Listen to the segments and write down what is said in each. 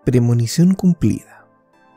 Premonición cumplida.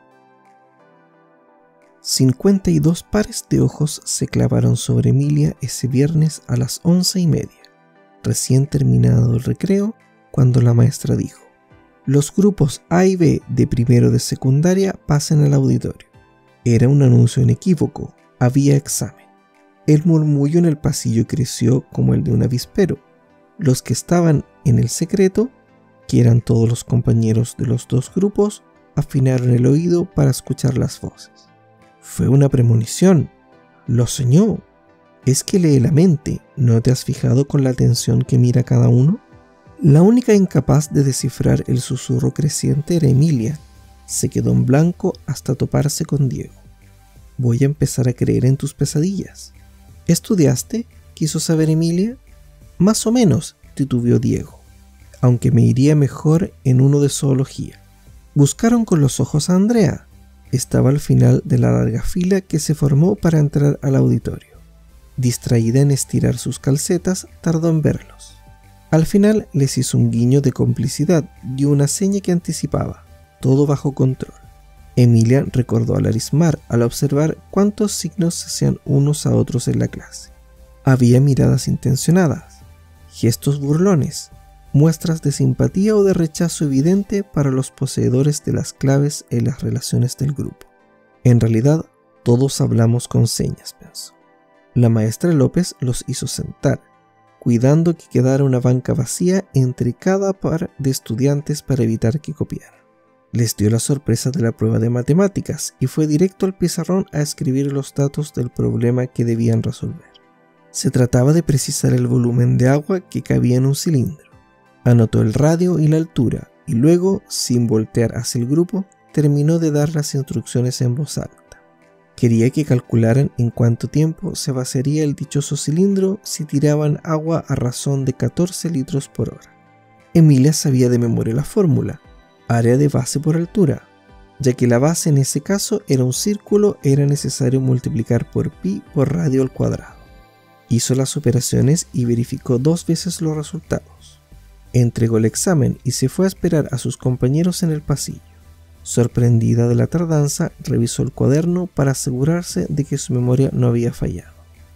52 pares de ojos se clavaron sobre Emilia ese viernes a las 11:30, recién terminado el recreo, cuando la maestra dijo: los grupos A y B de primero de secundaria pasen al auditorio. Era un anuncio inequívoco, había examen. El murmullo en el pasillo creció como el de un avispero. Los que estaban en el secreto, que eran todos los compañeros de los dos grupos, afinaron el oído para escuchar las voces. Fue una premonición. Lo soñó. Es que lee la mente. ¿No te has fijado con la atención que mira cada uno? La única incapaz de descifrar el susurro creciente era Emilia. Se quedó en blanco hasta toparse con Diego. Voy a empezar a creer en tus pesadillas. ¿Estudiaste?, quiso saber Emilia. Más o menos, titubeó Diego, aunque me iría mejor en uno de zoología. Buscaron con los ojos a Andrea. Estaba al final de la larga fila que se formó para entrar al auditorio. Distraída en estirar sus calcetas, tardó en verlos. Al final les hizo un guiño de complicidad y una seña que anticipaba: todo bajo control. Emilia recordó a Larismar al observar cuántos signos se hacían unos a otros en la clase. Había miradas intencionadas, gestos burlones, muestras de simpatía o de rechazo evidente para los poseedores de las claves en las relaciones del grupo. En realidad, todos hablamos con señas, pensó. La maestra López los hizo sentar, cuidando que quedara una banca vacía entre cada par de estudiantes para evitar que copiaran. Les dio la sorpresa de la prueba de matemáticas y fue directo al pizarrón a escribir los datos del problema que debían resolver. Se trataba de precisar el volumen de agua que cabía en un cilindro. Anotó el radio y la altura y luego, sin voltear hacia el grupo, terminó de dar las instrucciones en voz alta. Quería que calcularan en cuánto tiempo se vaciaría el dichoso cilindro si tiraban agua a razón de 14 litros por hora. Emilia sabía de memoria la fórmula: área de base por altura. Ya que la base en ese caso era un círculo, era necesario multiplicar por pi por radio al cuadrado. Hizo las operaciones y verificó 2 veces los resultados. Entregó el examen y se fue a esperar a sus compañeros en el pasillo. Sorprendida de la tardanza, revisó el cuaderno para asegurarse de que su memoria no había fallado.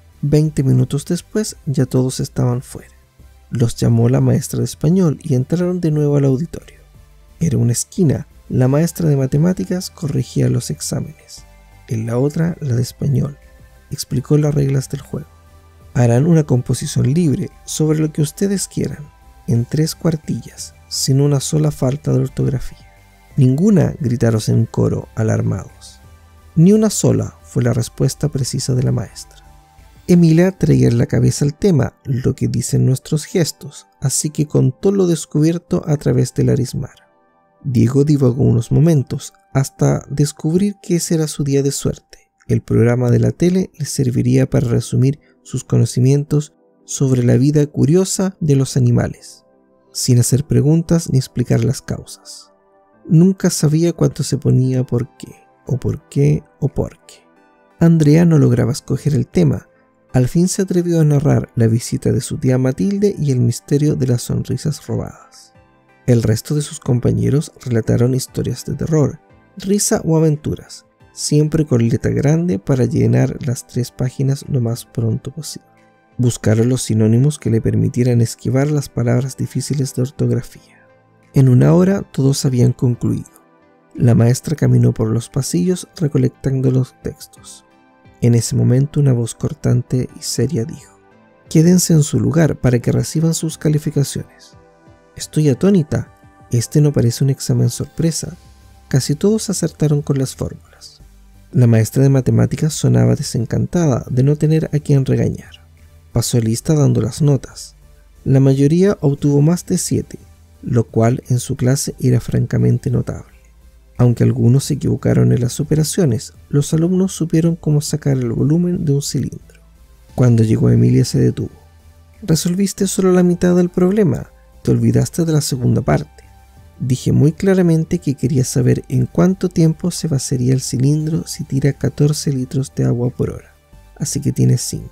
20 minutos después ya todos estaban fuera. Los llamó la maestra de español y entraron de nuevo al auditorio. Era una esquina. La maestra de matemáticas corregía los exámenes. En la otra, la de español. Explicó las reglas del juego. Harán una composición libre sobre lo que ustedes quieran, en 3 cuartillas, sin una sola falta de ortografía. Ninguna, gritaron en coro, alarmados. Ni una sola, fue la respuesta precisa de la maestra. Emilia traía en la cabeza el tema, lo que dicen nuestros gestos, así que contó lo descubierto a través de Larismar. Diego divagó unos momentos, hasta descubrir que ese era su día de suerte. El programa de la tele le serviría para resumir sus conocimientos sobre la vida curiosa de los animales, sin hacer preguntas ni explicar las causas. Nunca sabía cuánto se ponía por qué, o por qué, o por qué. Andrea no lograba escoger el tema. Al fin se atrevió a narrar la visita de su tía Matilde y el misterio de las sonrisas robadas. El resto de sus compañeros relataron historias de terror, risa o aventuras, siempre con letra grande para llenar las 3 páginas lo más pronto posible. Buscaron los sinónimos que le permitieran esquivar las palabras difíciles de ortografía. En 1 hora todos habían concluido. La maestra caminó por los pasillos recolectando los textos. En ese momento una voz cortante y seria dijo: quédense en su lugar para que reciban sus calificaciones. Estoy atónita. Este no parece un examen sorpresa. Casi todos acertaron con las fórmulas. La maestra de matemáticas sonaba desencantada de no tener a quien regañar. Pasó lista dando las notas. La mayoría obtuvo más de 7, lo cual en su clase era francamente notable. Aunque algunos se equivocaron en las operaciones, los alumnos supieron cómo sacar el volumen de un cilindro. Cuando llegó Emilia se detuvo. ¿Resolviste solo la mitad del problema? Te olvidaste de la segunda parte. Dije muy claramente que quería saber en cuánto tiempo se vaciaría el cilindro si tira 14 litros de agua por hora. Así que tienes 5.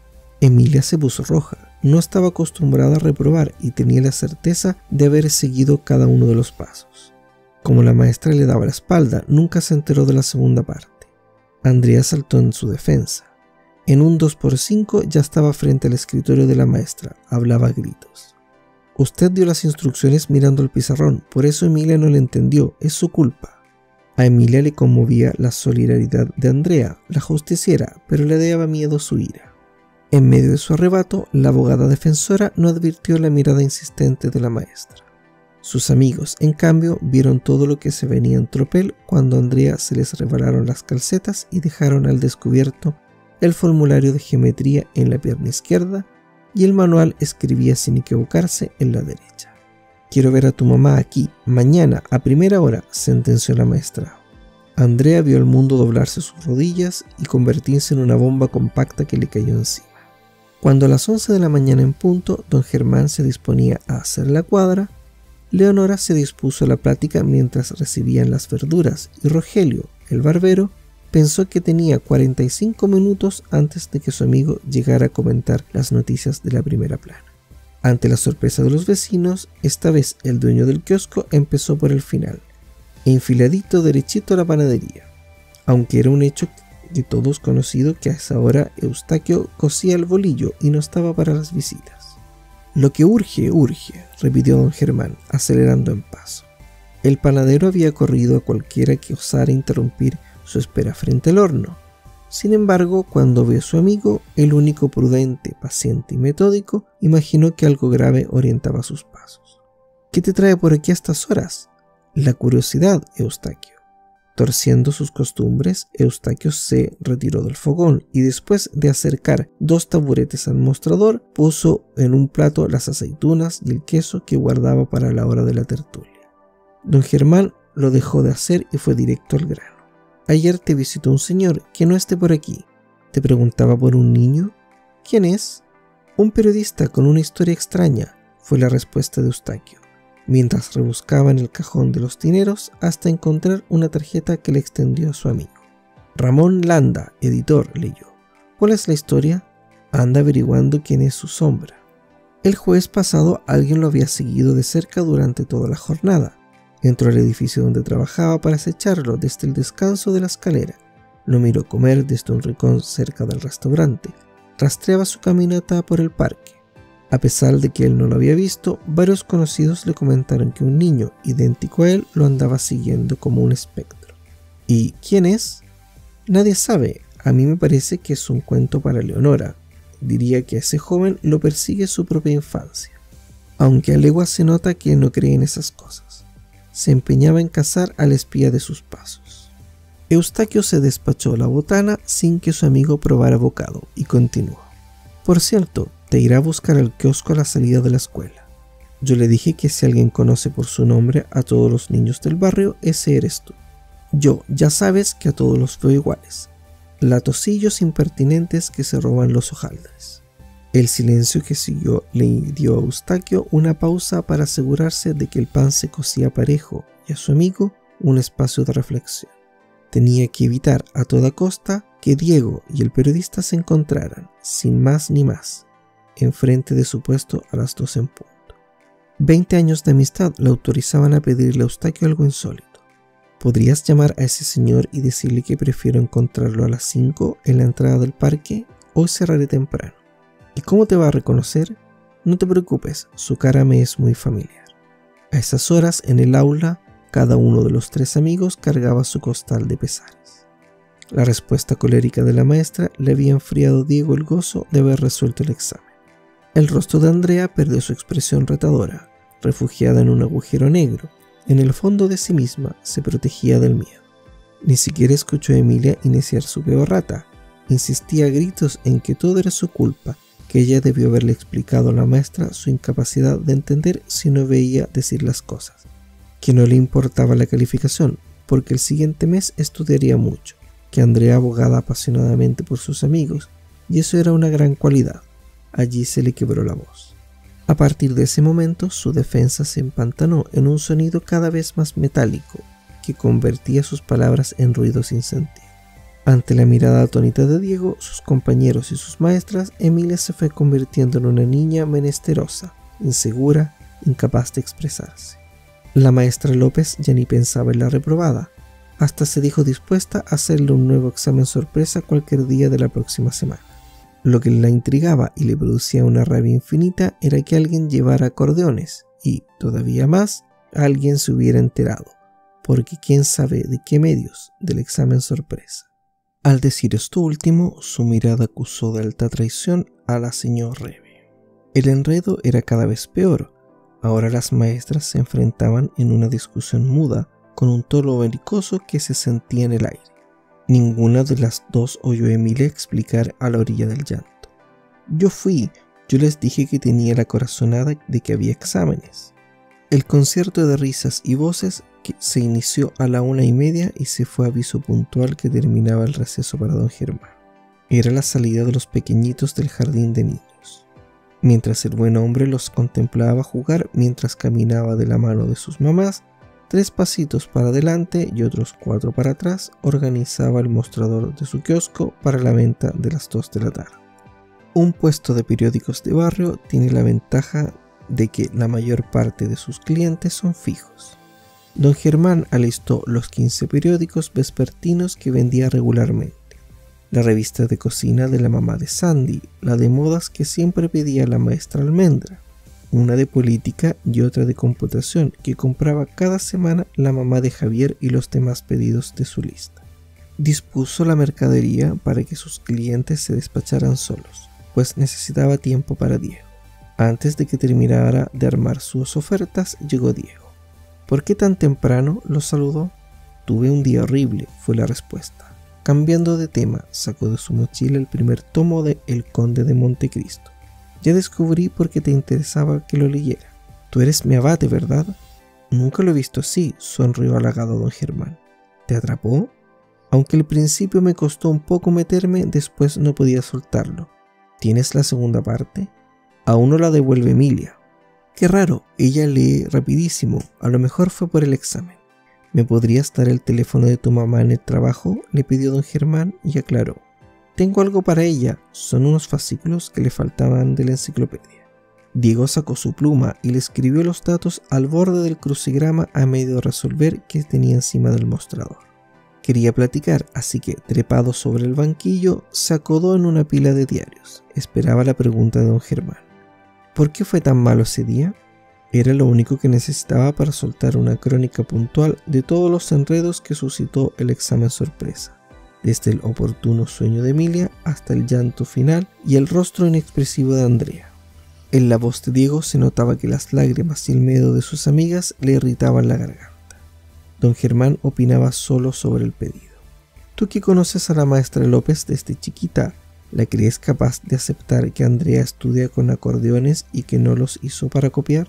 Emilia se puso roja. No estaba acostumbrada a reprobar y tenía la certeza de haber seguido cada uno de los pasos. Como la maestra le daba la espalda, nunca se enteró de la segunda parte. Andrea saltó en su defensa. En un 2x5 ya estaba frente al escritorio de la maestra, hablaba a gritos. Usted dio las instrucciones mirando el pizarrón, por eso Emilia no le entendió, es su culpa. A Emilia le conmovía la solidaridad de Andrea, la justiciera, pero le daba miedo su ira. En medio de su arrebato, la abogada defensora no advirtió la mirada insistente de la maestra. Sus amigos, en cambio, vieron todo lo que se venía en tropel cuando a Andrea se les resbalaron las calcetas y dejaron al descubierto el formulario de geometría en la pierna izquierda y el manual escribía sin equivocarse en la derecha. «Quiero ver a tu mamá aquí, mañana, a primera hora», sentenció la maestra. Andrea vio al mundo doblarse sus rodillas y convertirse en una bomba compacta que le cayó encima. Cuando a las 11 de la mañana en punto, don Germán se disponía a hacer la cuadra, Leonora se dispuso a la plática mientras recibían las verduras y Rogelio, el barbero, pensó que tenía 45 minutos antes de que su amigo llegara a comentar las noticias de la primera plana. Ante la sorpresa de los vecinos, esta vez el dueño del kiosco empezó por el final, enfiladito derechito a la panadería, aunque era un hecho de todos conocido que a esa hora Eustaquio cosía el bolillo y no estaba para las visitas. «Lo que urge, urge», repitió don Germán, acelerando en paso. El panadero había corrido a cualquiera que osara interrumpir su espera frente al horno. Sin embargo, cuando vio a su amigo, el único prudente, paciente y metódico, imaginó que algo grave orientaba sus pasos. «¿Qué te trae por aquí a estas horas?» «La curiosidad, Eustaquio». Torciendo sus costumbres, Eustaquio se retiró del fogón y después de acercar 2 taburetes al mostrador, puso en un plato las aceitunas y el queso que guardaba para la hora de la tertulia. Don Germán lo dejó de hacer y fue directo al grano. «Ayer te visitó un señor que no esté por aquí. ¿Te preguntaba por un niño?» «¿Quién es?» «Un periodista con una historia extraña», fue la respuesta de Eustaquio, mientras rebuscaba en el cajón de los dineros hasta encontrar una tarjeta que le extendió a su amigo. «Ramón Landa, editor», leyó. «¿Cuál es la historia?» «Anda averiguando quién es su sombra. El jueves pasado alguien lo había seguido de cerca durante toda la jornada. Entró al edificio donde trabajaba para acecharlo desde el descanso de la escalera. Lo miró comer desde un rincón cerca del restaurante. Rastreaba su caminata por el parque. A pesar de que él no lo había visto, varios conocidos le comentaron que un niño idéntico a él lo andaba siguiendo como un espectro. ¿Y quién es? Nadie sabe. A mí me parece que es un cuento para Leonora. Diría que a ese joven lo persigue su propia infancia. Aunque a leguas se nota que no cree en esas cosas. Se empeñaba en cazar al espía de sus pasos». Eustaquio se despachó la botana sin que su amigo probara bocado y continuó. «Por cierto, te irá a buscar al kiosco a la salida de la escuela. Yo le dije que si alguien conoce por su nombre a todos los niños del barrio, ese eres tú. Yo, ya sabes que a todos los veo iguales. Latosillos impertinentes que se roban los hojaldres». El silencio que siguió le dio a Eustaquio una pausa para asegurarse de que el pan se cocía parejo y a su amigo un espacio de reflexión. Tenía que evitar a toda costa que Diego y el periodista se encontraran, sin más ni más, enfrente de su puesto a las 2 en punto. 20 años de amistad le autorizaban a pedirle a Eustaquio algo insólito. ¿Podrías llamar a ese señor y decirle que prefiero encontrarlo a las 5 en la entrada del parque? Hoy cerraré temprano. ¿Y cómo te va a reconocer? No te preocupes, su cara me es muy familiar. A esas horas, en el aula, cada uno de los 3 amigos cargaba su costal de pesares. La respuesta colérica de la maestra le había enfriado a Diego el gozo de haber resuelto el examen. El rostro de Andrea perdió su expresión retadora. Refugiada en un agujero negro, en el fondo de sí misma se protegía del miedo. Ni siquiera escuchó a Emilia iniciar su peorrata. Insistía a gritos en que todo era su culpa, que ella debió haberle explicado a la maestra su incapacidad de entender si no veía decir las cosas, que no le importaba la calificación, porque el siguiente mes estudiaría mucho, que Andrea abogaba apasionadamente por sus amigos, y eso era una gran cualidad. Allí se le quebró la voz. A partir de ese momento, su defensa se empantanó en un sonido cada vez más metálico, que convertía sus palabras en ruido sin sentido. Ante la mirada atónita de Diego, sus compañeros y sus maestras, Emilia se fue convirtiendo en una niña menesterosa, insegura, incapaz de expresarse. La maestra López ya ni pensaba en la reprobada, hasta se dijo dispuesta a hacerle un nuevo examen sorpresa cualquier día de la próxima semana. Lo que la intrigaba y le producía una rabia infinita era que alguien llevara acordeones y, todavía más, alguien se hubiera enterado, porque quién sabe de qué medios, del examen sorpresa. Al decir esto último, su mirada acusó de alta traición a la señora Rebe. El enredo era cada vez peor. Ahora las maestras se enfrentaban en una discusión muda con un tono belicoso que se sentía en el aire. Ninguna de las dos oyó a Emilia explicar a la orilla del llanto. Yo les dije que tenía la corazonada de que había exámenes. El concierto de risas y voces que se inició a la 1:30 y se fue a aviso puntual que terminaba el receso para don Germán. Era la salida de los pequeñitos del jardín de niños. Mientras el buen hombre los contemplaba jugar mientras caminaba de la mano de sus mamás, 3 pasitos para adelante y otros 4 para atrás, organizaba el mostrador de su kiosco para la venta de las 2 de la tarde. Un puesto de periódicos de barrio tiene la ventaja de que la mayor parte de sus clientes son fijos. Don Germán alistó los 15 periódicos vespertinos que vendía regularmente. La revista de cocina de la mamá de Sandy, la de modas que siempre pedía la maestra Almendra, una de política y otra de computación que compraba cada semana la mamá de Javier y los demás pedidos de su lista. Dispuso la mercadería para que sus clientes se despacharan solos, pues necesitaba tiempo para Diego. Antes de que terminara de armar sus ofertas, llegó Diego. ¿Por qué tan temprano?, lo saludó. Tuve un día horrible, fue la respuesta. Cambiando de tema, sacó de su mochila el primer tomo de El Conde de Montecristo. Ya descubrí por qué te interesaba que lo leyera. Tú eres mi abate, ¿verdad? Nunca lo he visto así, sonrió halagado don Germán. ¿Te atrapó? Aunque al principio me costó un poco meterme, después no podía soltarlo. ¿Tienes la segunda parte? Aún no la devuelve Emilia. Qué raro, ella lee rapidísimo, a lo mejor fue por el examen. ¿Me podrías dar el teléfono de tu mamá en el trabajo?, le pidió don Germán y aclaró. Tengo algo para ella, son unos fascículos que le faltaban de la enciclopedia. Diego sacó su pluma y le escribió los datos al borde del crucigrama a medio de resolver que tenía encima del mostrador. Quería platicar, así que, trepado sobre el banquillo, se acodó en una pila de diarios. Esperaba la pregunta de don Germán. ¿Por qué fue tan malo ese día? Era lo único que necesitaba para soltar una crónica puntual de todos los enredos que suscitó el examen sorpresa, desde el oportuno sueño de Emilia hasta el llanto final y el rostro inexpresivo de Andrea. En la voz de Diego se notaba que las lágrimas y el miedo de sus amigas le irritaban la garganta. Don Germán opinaba solo sobre el pedido. Tú que conoces a la maestra López desde chiquita, ¿la crees capaz de aceptar que Andrea estudia con acordeones y que no los hizo para copiar?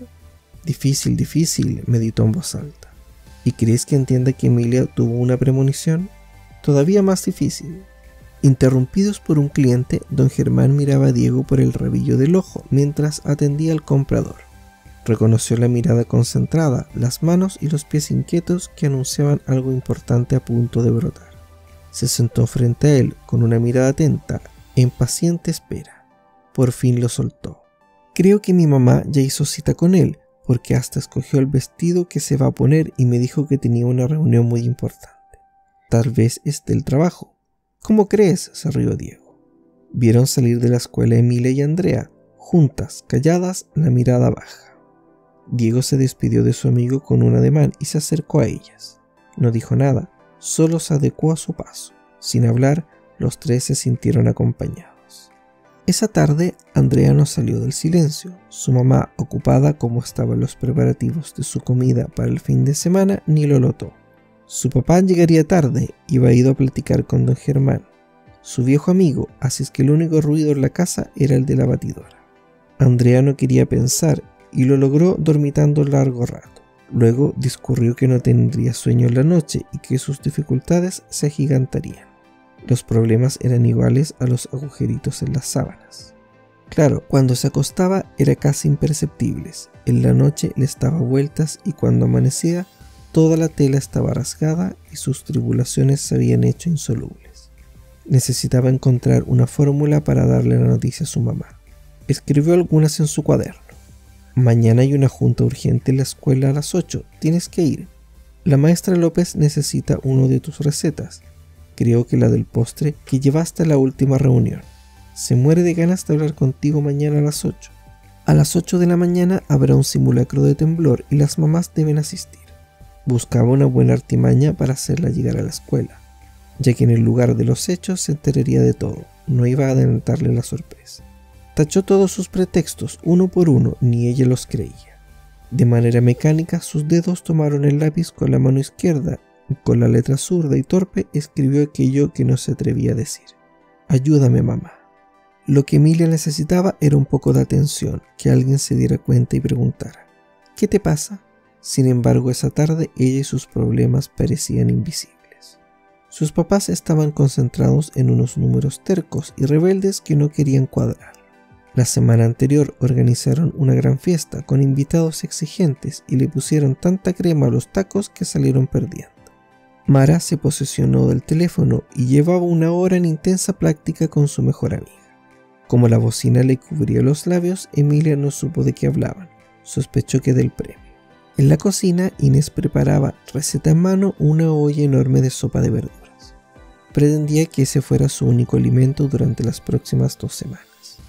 Difícil, meditó en voz alta. ¿Y crees que entienda que Emilia tuvo una premonición? Todavía más difícil. Interrumpidos por un cliente, don Germán miraba a Diego por el rabillo del ojo mientras atendía al comprador. Reconoció la mirada concentrada, las manos y los pies inquietos que anunciaban algo importante a punto de brotar. Se sentó frente a él con una mirada atenta, en paciente espera. Por fin lo soltó. Creo que mi mamá ya hizo cita con él, porque hasta escogió el vestido que se va a poner y me dijo que tenía una reunión muy importante. Tal vez es del trabajo. ¿Cómo crees?, se rió Diego. Vieron salir de la escuela Emilia y Andrea, juntas, calladas, la mirada baja. Diego se despidió de su amigo con un ademán y se acercó a ellas. No dijo nada, solo se adecuó a su paso. Sin hablar, los 3 se sintieron acompañados. Esa tarde, Andrea no salió del silencio. Su mamá, ocupada como estaba en los preparativos de su comida para el fin de semana, ni lo notó. Su papá llegaría tarde, iba ido a platicar con don Germán, su viejo amigo, así es que el único ruido en la casa era el de la batidora. Andrea no quería pensar y lo logró dormitando largo rato. Luego discurrió que no tendría sueño en la noche y que sus dificultades se agigantarían. Los problemas eran iguales a los agujeritos en las sábanas. Claro, cuando se acostaba era casi imperceptibles, en la noche le daba vueltas y cuando amanecía toda la tela estaba rasgada y sus tribulaciones se habían hecho insolubles. Necesitaba encontrar una fórmula para darle la noticia a su mamá. Escribió algunas en su cuaderno. Mañana hay una junta urgente en la escuela a las 8. Tienes que ir. La maestra López necesita uno de tus recetas. Creo que la del postre que llevaste a la última reunión. Se muere de ganas de hablar contigo mañana a las 8. A las 8 de la mañana habrá un simulacro de temblor y las mamás deben asistir. Buscaba una buena artimaña para hacerla llegar a la escuela, ya que en el lugar de los hechos se enteraría de todo. No iba a adelantarle la sorpresa. Tachó todos sus pretextos uno por uno, ni ella los creía. De manera mecánica, sus dedos tomaron el lápiz con la mano izquierda y con la letra zurda y torpe escribió aquello que no se atrevía a decir. Ayúdame, mamá. Lo que Emilia necesitaba era un poco de atención, que alguien se diera cuenta y preguntara, ¿qué te pasa? Sin embargo, esa tarde ella y sus problemas parecían invisibles. Sus papás estaban concentrados en unos números tercos y rebeldes que no querían cuadrar. La semana anterior organizaron una gran fiesta con invitados exigentes y le pusieron tanta crema a los tacos que salieron perdiendo. Mara se posesionó del teléfono y llevaba una hora en intensa práctica con su mejor amiga. Como la bocina le cubría los labios, Emilia no supo de qué hablaban. Sospechó que del premio. En la cocina, Inés preparaba, receta en mano, una olla enorme de sopa de verduras. Pretendía que ese fuera su único alimento durante las próximas 2 semanas.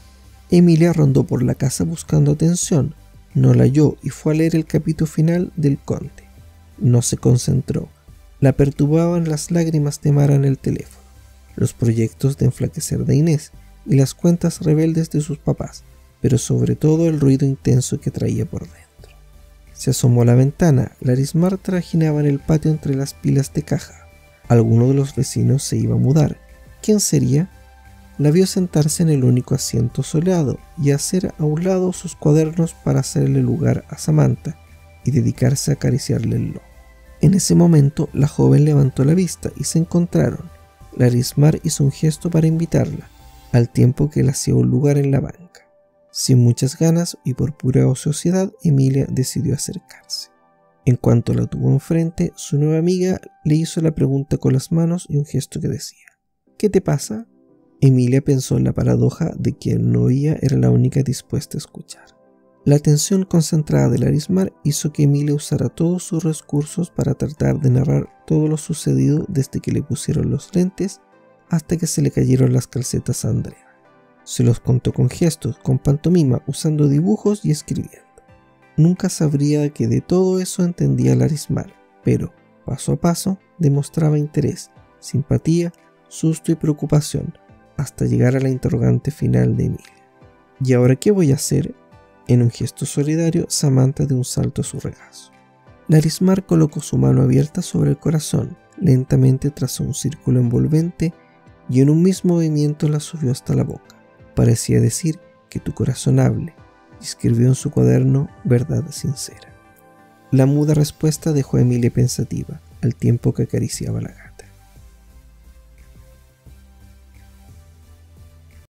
Emilia rondó por la casa buscando atención, no la halló y fue a leer el capítulo final del Conde. No se concentró. La perturbaban las lágrimas de Mara en el teléfono, los proyectos de enflaquecer de Inés y las cuentas rebeldes de sus papás, pero sobre todo el ruido intenso que traía por dentro. Se asomó a la ventana. Larismar trajinaba en el patio entre las pilas de caja. Alguno de los vecinos se iba a mudar. ¿Quién sería? La vio sentarse en el único asiento soleado y hacer a un lado sus cuadernos para hacerle lugar a Samantha y dedicarse a acariciarle el lomo. En ese momento, la joven levantó la vista y se encontraron. Larismar hizo un gesto para invitarla, al tiempo que le hacía un lugar en la banca. Sin muchas ganas y por pura ociosidad, Emilia decidió acercarse. En cuanto la tuvo enfrente, su nueva amiga le hizo la pregunta con las manos y un gesto que decía, ¿qué te pasa? Emilia pensó en la paradoja de que quien no oía era la única dispuesta a escuchar. La atención concentrada de Larismar hizo que Emilia usara todos sus recursos para tratar de narrar todo lo sucedido desde que le pusieron los lentes hasta que se le cayeron las calcetas a Andrea. Se los contó con gestos, con pantomima, usando dibujos y escribiendo. Nunca sabría que de todo eso entendía Larismar, pero, paso a paso, demostraba interés, simpatía, susto y preocupación, hasta llegar a la interrogante final de Emilia. ¿Y ahora qué voy a hacer? En un gesto solidario, Samantha dio un salto a su regazo. Larismar colocó su mano abierta sobre el corazón, lentamente trazó un círculo envolvente y en un mismo movimiento la subió hasta la boca. Parecía decir que tu corazón hable, y escribió en su cuaderno verdad sincera. La muda respuesta dejó a Emilia pensativa, al tiempo que acariciaba la gana.